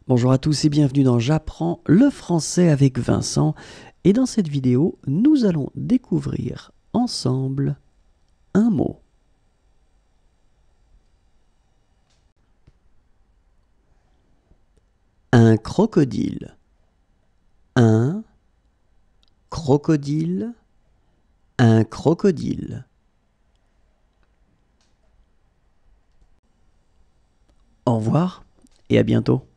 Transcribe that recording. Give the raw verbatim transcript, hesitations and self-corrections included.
Bonjour à tous et bienvenue dans J'apprends le français avec Vincent. Et dans cette vidéo, nous allons découvrir ensemble un mot. Un crocodile. Un crocodile. Un crocodile. Au revoir et à bientôt.